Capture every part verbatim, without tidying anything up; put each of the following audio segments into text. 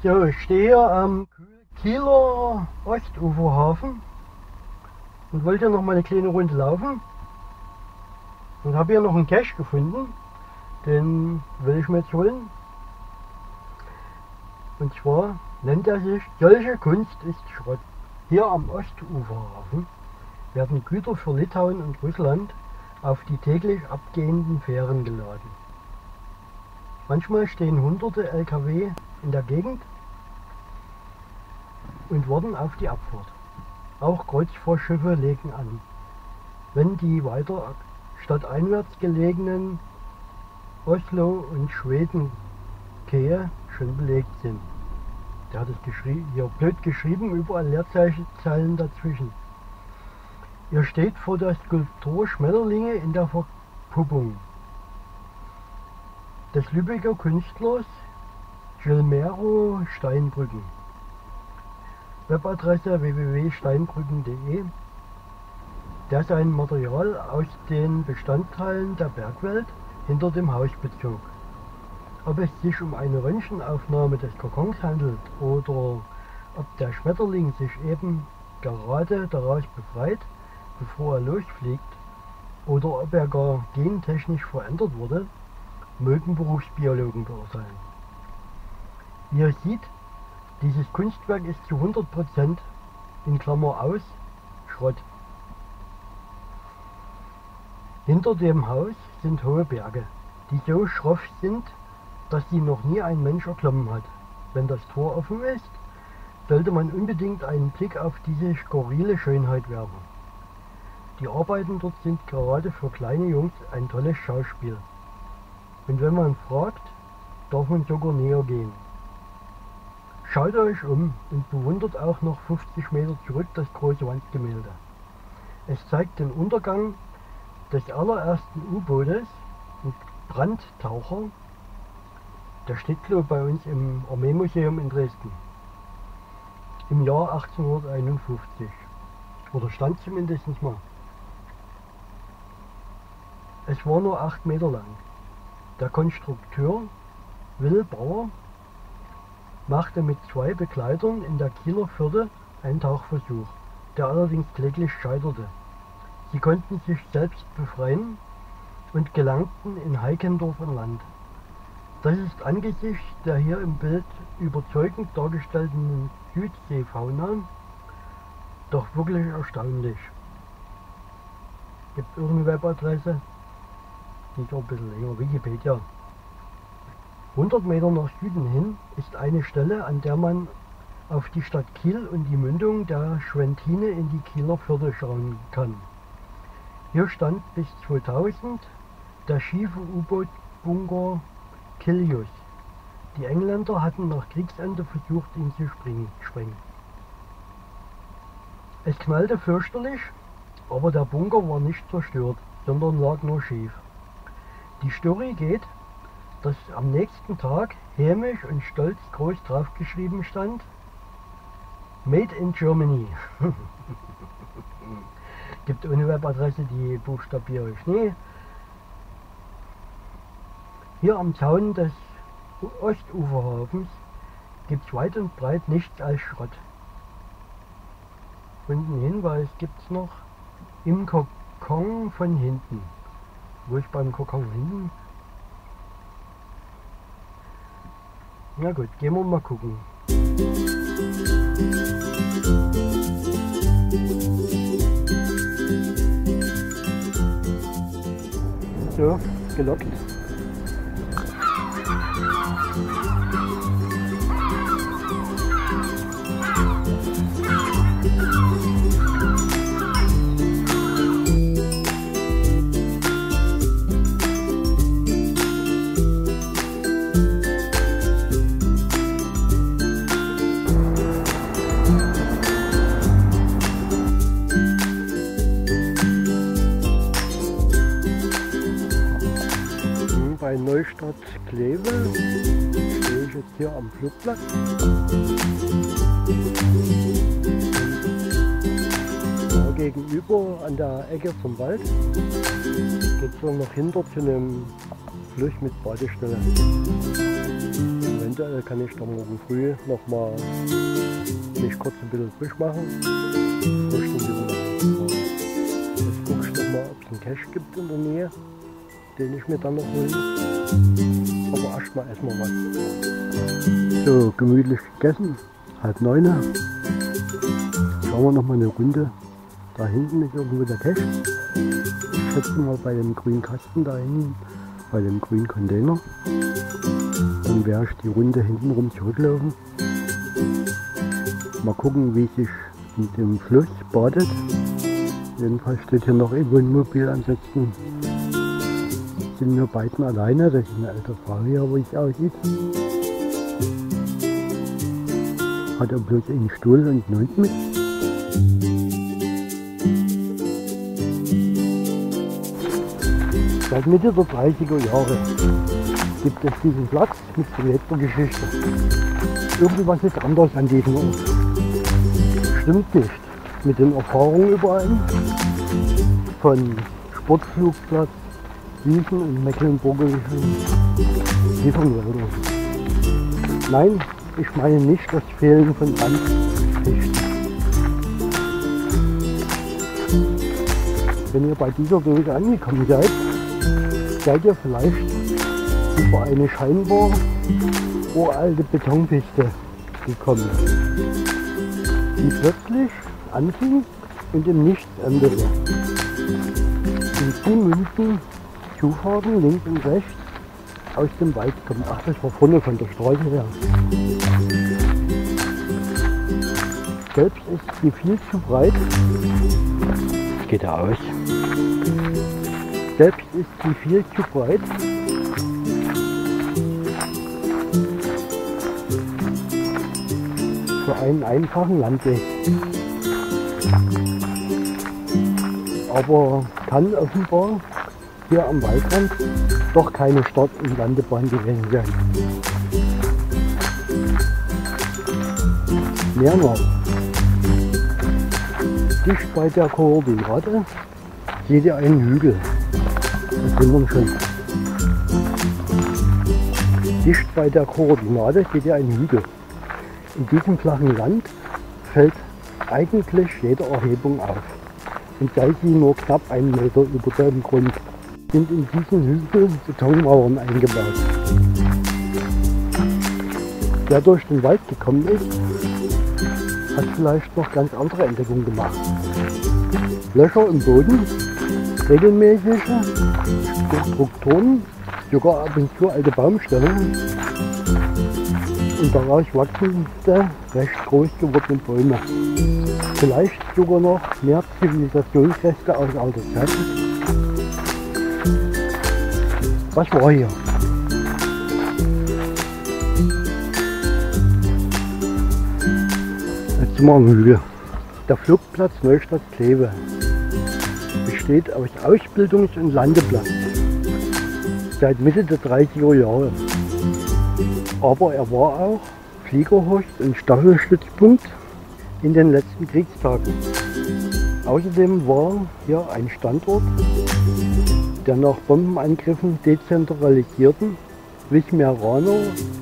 So, ich stehe hier am Kieler Ostuferhafen und wollte hier noch mal eine kleine Runde laufen und habe hier noch einen Cache gefunden, den will ich mir jetzt holen. Und zwar nennt er sich "Solche Kunst ist Schrott". Hier am Ostuferhafen werden Güter für Litauen und Russland auf die täglich abgehenden Fähren geladen. Manchmal stehen hunderte L K W in der Gegend und warten auf die Abfahrt. Auch Kreuzfahrtschiffe legen an, wenn die weiter stadteinwärts gelegenen Oslo und Schwedenkähe schon belegt sind. Der hat es hier blöd geschrieben, überall Leerzeichen dazwischen. Ihr steht vor der Skulptur Schmetterlinge in der Verpuppung des Lübecker Künstlers Gilmero Steinbrücken. Webadresse w w w punkt steinbrücken punkt de, der sein Material aus den Bestandteilen der Bergwelt hinter dem Haus bezog. Ob es sich um eine Röntgenaufnahme des Kokons handelt oder ob der Schmetterling sich eben gerade daraus befreit, bevor er losfliegt, oder ob er gar gentechnisch verändert wurde, mögen Berufsbiologen beurteilen. Wie ihr seht, dieses Kunstwerk ist zu hundert Prozent in Klammer aus Schrott. Hinter dem Haus sind hohe Berge, die so schroff sind, dass sie noch nie ein Mensch erklommen hat. Wenn das Tor offen ist, sollte man unbedingt einen Blick auf diese skurrile Schönheit werfen. Die Arbeiten dort sind gerade für kleine Jungs ein tolles Schauspiel. Und wenn man fragt, darf man sogar näher gehen. Schaut euch um und bewundert auch noch fünfzig Meter zurück das große Wandgemälde. Es zeigt den Untergang des allerersten U-Bootes und Brandtaucher. Der steht glaube ich bei uns im Armeemuseum in Dresden. Im Jahr achtzehnhunderteinundfünfzig. Oder stand zumindest mal. Es war nur acht Meter lang. Der Konstrukteur Will Bauer machte mit zwei Begleitern in der Kieler Förde einen Tauchversuch, der allerdings kläglich scheiterte. Sie konnten sich selbst befreien und gelangten in Heikendorf an Land. Das ist angesichts der hier im Bild überzeugend dargestellten Südseefauna doch wirklich erstaunlich. Gibt irgendeine Webadresse? Die ist auch ein bisschen länger, Wikipedia. hundert Meter nach Süden hin ist eine Stelle, an der man auf die Stadt Kiel und die Mündung der Schwentine in die Kieler Förde schauen kann. Hier stand bis zweitausend der schiefe U-Boot-Bunker Kilius. Die Engländer hatten nach Kriegsende versucht, ihn zu sprengen. Es knallte fürchterlich, aber der Bunker war nicht zerstört, sondern lag nur schief. Die Story geht, dass am nächsten Tag hämisch und stolz groß draufgeschrieben stand: Made in Germany. Gibt ohne Webadresse, die buchstabiere ich nie. Hier am Zaun des Ostuferhafens gibt es weit und breit nichts als Schrott. Und einen Hinweis gibt es noch: im Kokon von hinten. Wo ist beim Kokon hinten? Na gut, gehen wir mal gucken. So, gelockt. Bei Neustadt Kleve stehe ich jetzt hier am Flugplatz. Da gegenüber an der Ecke vom Wald geht es noch hinter zu einem Fluss mit Badestelle. Wenn eventuell kann ich da morgen früh nochmal mich kurz ein bisschen frisch machen. Jetzt gucke ich nochmal, ob es einen Cache gibt in der Nähe, den ich mir dann noch hole. Aber erstmal essen wir was. So, gemütlich gegessen, halb neun. Schauen wir nochmal eine Runde. Da hinten ist irgendwo der Cache. Ich schätze mal bei dem grünen Kasten da hinten, bei dem grünen Container. Dann werde ich die Runde hinten rum zurücklaufen. Mal gucken, wie sich in dem Fluss badet. Jedenfalls steht hier noch ein Wohnmobil, ansonsten sind wir beiden alleine. Das ist eine alte Frau hier, wo es aussieht. Hat er bloß einen Stuhl und einen Hund mit. Seit Mitte der dreißiger Jahre gibt es diesen Platz mit belebter Geschichte. Irgendwas ist anders an diesem Ort. Stimmt nicht mit den Erfahrungen überein von Sportflugplatz, Wiesen und mecklenburgischen Kiefernwäldern. Nein, ich meine nicht das Fehlen von Randfichten. Wenn ihr bei dieser Dose angekommen seid, seid ihr vielleicht über eine scheinbar uralte Betonpiste gekommen, die plötzlich anfing und im Nichts endete. Und die münden Zufahrten links und rechts aus dem Wald kommen. Ach, das war vorne von der Straße her. Selbst ist sie viel zu breit. Geht ja aus. Selbst ist sie viel zu breit. Für einen einfachen Landweg. Aber kann offenbar hier am Waldrand doch keine Start- und Landebahn gewesen sein. Mehr noch. Dicht bei der Koordinate seht ihr einen Hügel. Das sind wir schon. Dicht bei der Koordinate seht ihr einen Hügel. In diesem flachen Land fällt eigentlich jede Erhebung auf. Und sei sie nur knapp einen Meter über dem Grund, sind in diesen Hügel Betonmauern eingebaut. Wer durch den Wald gekommen ist, hat vielleicht noch ganz andere Entdeckungen gemacht. Löcher im Boden, regelmäßige Strukturen, sogar ab und zu alte Baumstämme und daraus wachsende, recht groß gewordene Bäume. Vielleicht sogar noch mehr Zivilisationsreste aus alter Zeit. Was war hier? Jetzt sind wir am Hügel. Der Flugplatz Neustadt-Kleve besteht aus Ausbildungs- und Landeplatz seit Mitte der dreißiger Jahre. Aber er war auch Fliegerhorst und Staffelstützpunkt in den letzten Kriegstagen. Außerdem war hier ein Standort der nach Bombenangriffen dezentralisierten Wismeraner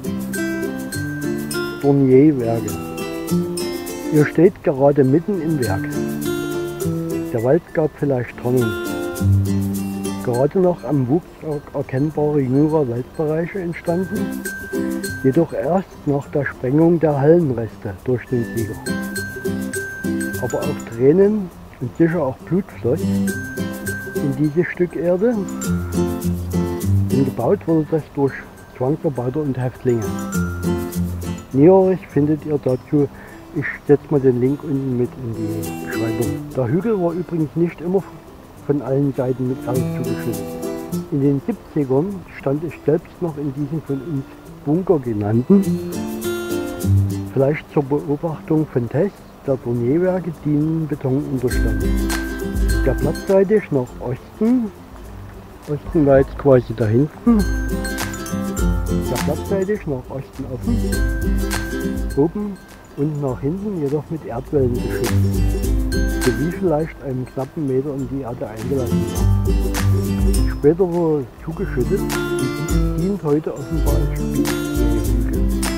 Dornierwerke. Ihr steht gerade mitten im Werk. Der Wald gab vielleicht Tonnen. Gerade noch am Wuchs erkennbare jüngere Waldbereiche entstanden, jedoch erst nach der Sprengung der Hallenreste durch den Sieger. Aber auch Tränen und sicher auch Blut floss in dieses Stück Erde. Denn gebaut wurde das durch Zwangsarbeiter und Häftlinge. Näheres findet ihr dazu. Ich setze mal den Link unten mit in die Beschreibung. Der Hügel war übrigens nicht immer von allen Seiten mit Erde zugeschüttet. In den siebzigern stand ich selbst noch in diesem von uns Bunker genannten, vielleicht zur Beobachtung von Tests der Dornierwerke, die in Beton unterstanden. Der platzseitig nach Osten, Osten war jetzt quasi da hinten, der platzseitig nach Osten offen, oben und nach hinten jedoch mit Erdwellen geschützt, sowie vielleicht einen knappen Meter in die Erde eingelassen war. Später wurde zugeschüttet und dient heute offenbar als Spielhügel.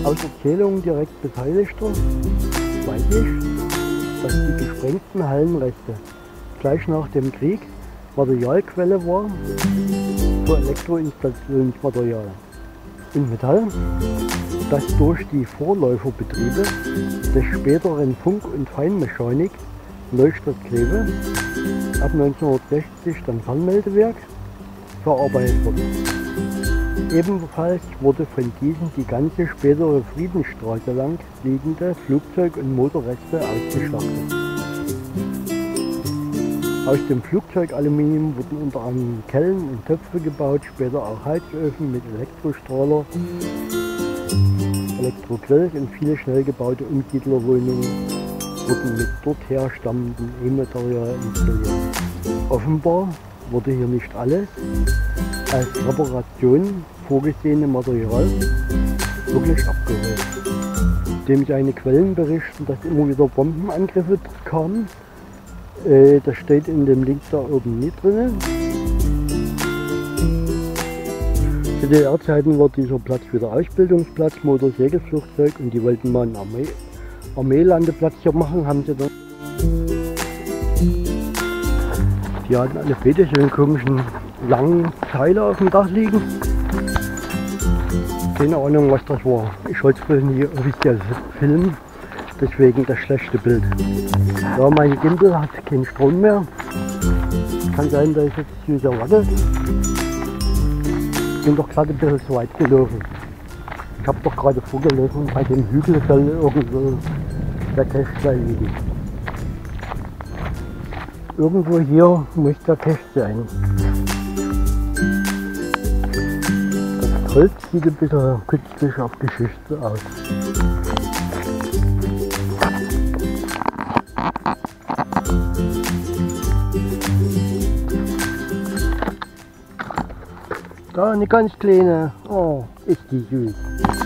Aus Erzählungen direkt Beteiligter weiß ich, dass die gesprengten Hallenreste gleich nach dem Krieg Materialquelle war für Elektroinstallationsmaterial in Metall, das durch die Vorläuferbetriebe des späteren Funk- und Feinmechanik Neustadt Kleve ab neunzehnhundertsechzig dann Fernmeldewerk verarbeitet wurde. Ebenfalls wurde von diesen die ganze spätere Friedensstraße lang liegende Flugzeug- und Motorreste ausgeschlachtet. Aus dem Flugzeugaluminium wurden unter anderem Kellen und Töpfe gebaut, später auch Heizöfen mit Elektrostrahler, Elektrogrills und viele schnell gebaute Umsiedlerwohnungen wurden mit dort herstammendem E-Material installiert. Offenbar wurde hier nicht alles als Reparation vorgesehene Material wirklich abgeholt. Dem seine Quellen berichten, dass immer wieder Bombenangriffe kamen. Äh, das steht in dem Link da oben nicht drin. Zu D D R-Zeiten war dieser Platz wieder Ausbildungsplatz, Motorsegelflugzeug, und die wollten mal einen Armee Armeelandeplatz hier machen, haben sie dann. Die hatten alle Beete, so einen komischen langen Teile auf dem Dach liegen. Keine Ahnung, was das war. Ich wollte es wohl nie offiziell filmen, deswegen das schlechte Bild. Ja, mein Gimbal hat keinen Strom mehr. Kann sein, dass ich jetzt hier so wackelt. Bin doch gerade ein bisschen zu weit gelaufen. Ich habe doch gerade vorgelesen, bei dem Hügel soll irgendwo der Cache liegen. Irgendwo hier muss der Cache sein. Das Holz sieht ein bisschen künstlich abgeschichtet aus. Da eine ganz kleine. Oh, ist die süß.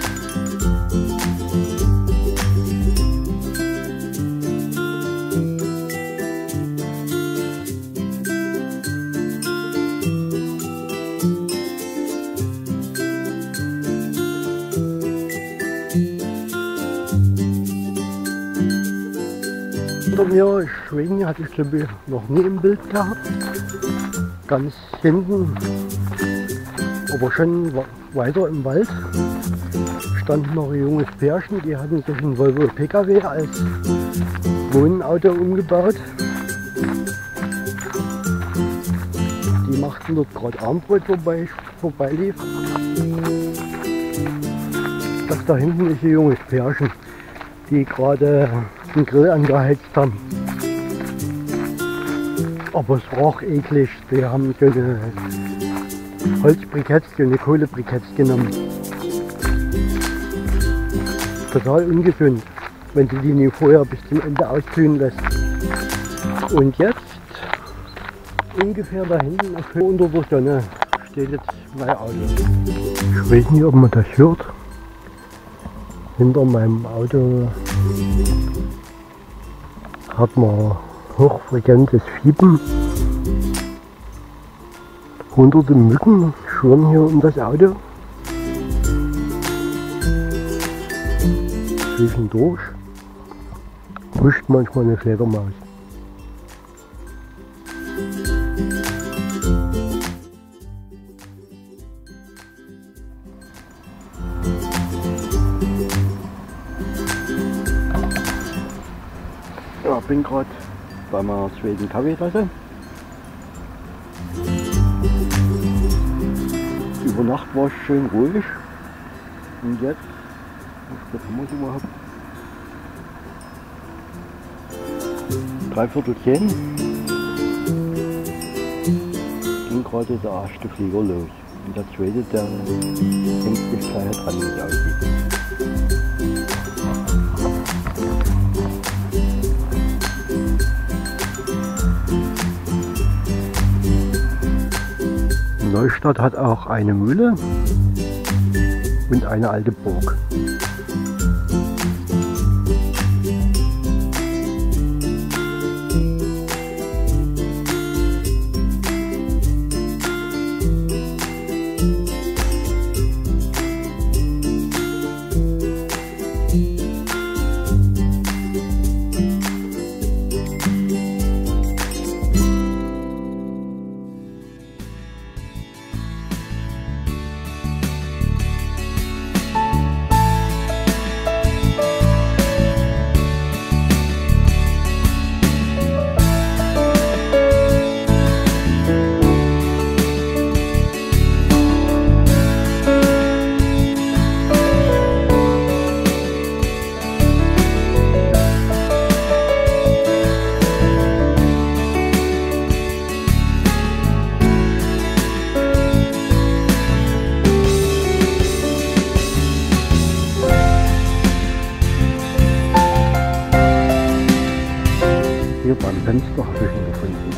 Hinter mir Schwingen hatte ich glaube ich noch nie im Bild gehabt. Ganz hinten, aber schon weiter im Wald, stand noch ein junges Pärchen, die hatten sich einen Volvo P K W als Wohnauto umgebaut. Die machten dort gerade Armbrot, wobei ich vorbeilief. Das da hinten ist ein junges Pärchen, die gerade den Grill angeheizt haben. Aber es roch eklig, die haben so eine Holzbriketts, so eine Kohlebriketts genommen. Total ungesund, wenn du die nie vorher bis zum Ende auskühlen lässt. Und jetzt, ungefähr da hinten auf Höhe unter der Sonne, steht jetzt mein Auto. Ich weiß nicht, ob man das hört. Hinter meinem Auto hat man hochfrequentes Fiepen. Hunderte Mücken schwirren hier um das Auto. Zwischendurch huscht manchmal eine Fledermaus. Ja, bin gerade bei meiner zweiten Kaffeetasse. Über Nacht war es schön ruhig. Und jetzt, was haben wir überhaupt? Dreiviertel zehn. Ging gerade der erste Flieger los. Und der zweite, der hängt sich gleich dran, wie es aussieht. Neustadt hat auch eine Mühle und eine alte Burg. Beim Fenster habe ich ihn gefunden.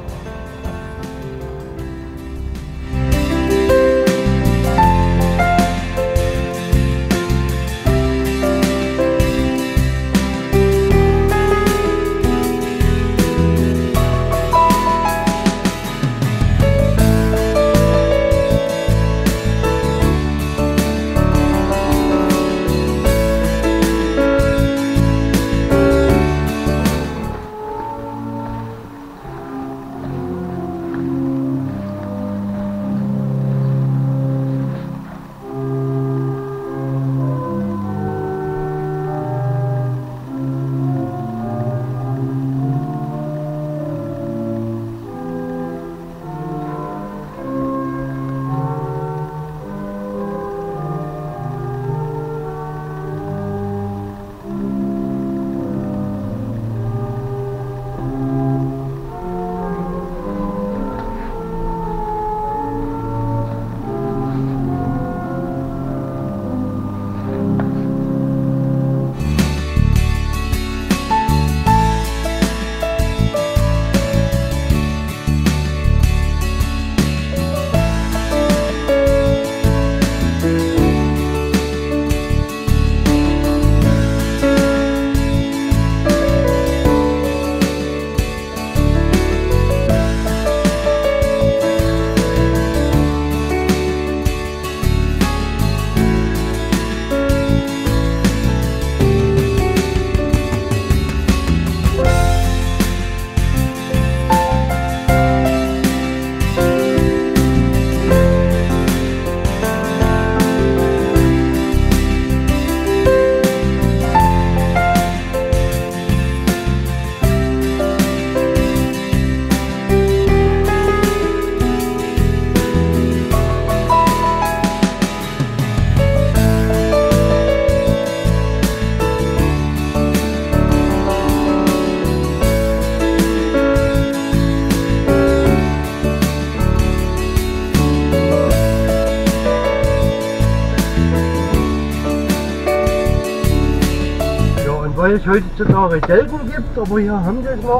Weil es heutzutage selten gibt, aber hier haben sie es noch,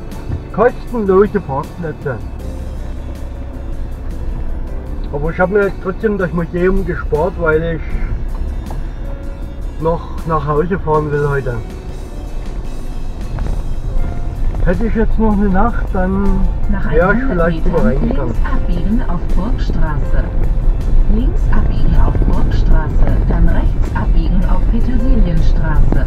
kostenlose Parkplätze. Aber ich habe mir jetzt trotzdem das Museum gespart, weil ich noch nach Hause fahren will heute. Hätte ich jetzt noch eine Nacht, dann wäre ich vielleicht sogar reingegangen. Links abbiegen auf Burgstraße. Links abbiegen auf Burgstraße, dann rechts abbiegen auf Petersilienstraße.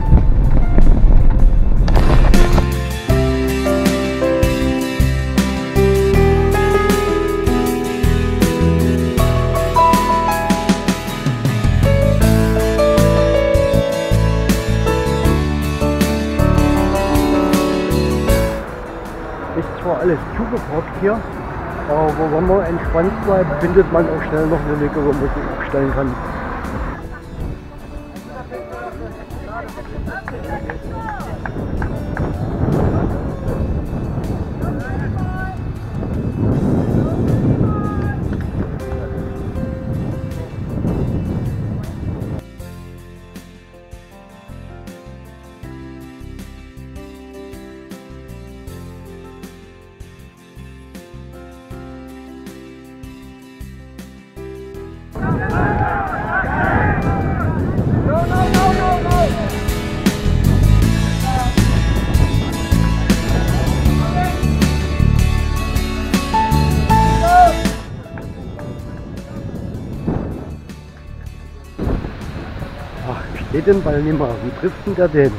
Ist zwar alles zugeparkt hier, aber wenn man entspannt bleibt, findet man auch schnell noch eine Lücke, wo man sich abstellen kann. Steht den Ball nicht mehr, wie trifft denn der den?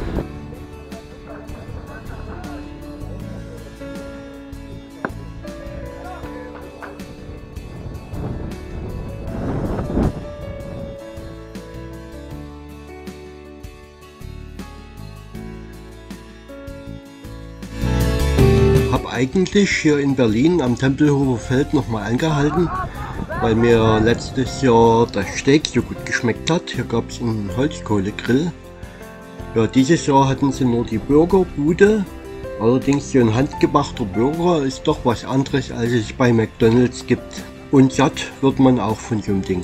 Hab eigentlich hier in Berlin am Tempelhofer Feld nochmal angehalten, weil mir letztes Jahr das Steak so gut geschmeckt hat. Hier gab es einen Holzkohlegrill. Ja, dieses Jahr hatten sie nur die Burgerbude. Allerdings so ein handgemachter Burger ist doch was anderes, als es bei McDonald's gibt. Und satt wird man auch von so einem Ding.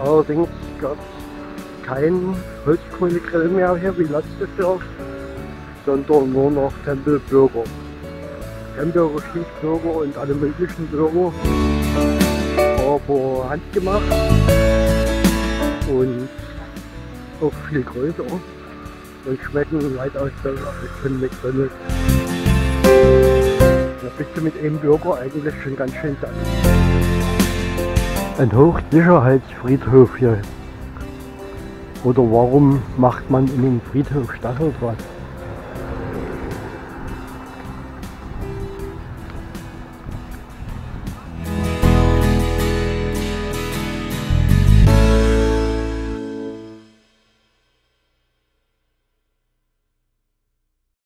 Allerdings gab es keinen Holzkohlegrill mehr hier wie letztes Jahr, sondern nur noch Tempelburger. Tempelburger, Schießburger und alle möglichen Burger, aber handgemacht und auch viel größer und schmecken weitaus besser als von McDonald's. Da bist du mit einem Burger eigentlich schon ganz schön satt. Ein Hochsicherheitsfriedhof hier. Oder warum macht man in den Friedhof Stacheldraht?